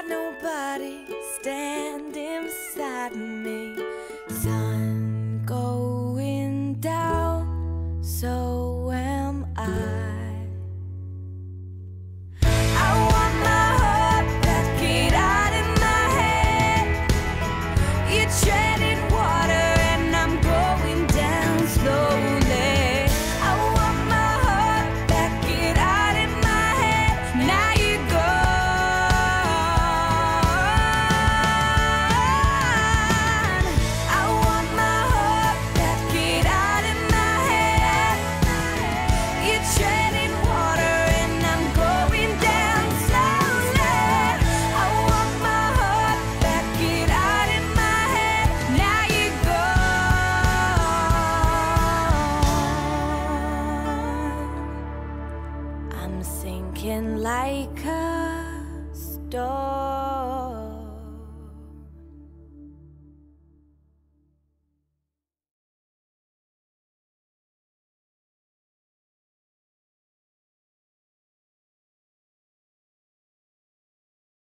got nobody standing beside me. Sun going down, so am I. I want my heart back, get out in my head. You're treading water and I'm going down slowly. I want my heart back, get out in my head. Now you're gone. I want my heart back, get out in my head. You're treading water and I'm going down slowly. I want my heart back, get out in my head. Now you're gone. I'm sinking like a storm.